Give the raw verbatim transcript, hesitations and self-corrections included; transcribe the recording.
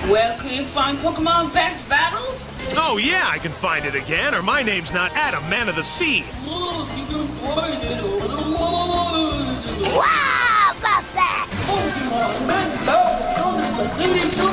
Well, can you find Pokemon back battle? Oh yeah, I can find it again, or my name's not Adam, Man of the Sea. Look, you can find it over the woods. Wow, about that! Pokemon back battle,